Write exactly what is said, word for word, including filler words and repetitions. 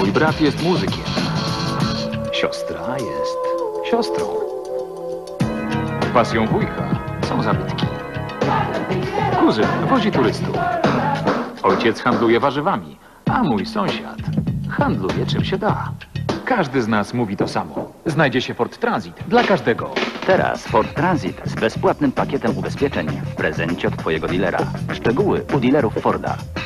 Mój brat jest muzykiem. Siostra jest siostrą. Pasją wujka są zabytki. Kuzyn wozi turystów. Ojciec handluje warzywami, a mój sąsiad handluje czym się da. Każdy z nas mówi to samo. Znajdzie się Ford Transit dla każdego. Teraz Ford Transit z bezpłatnym pakietem ubezpieczeń w prezencie od twojego dealera. Szczegóły u dealerów Forda.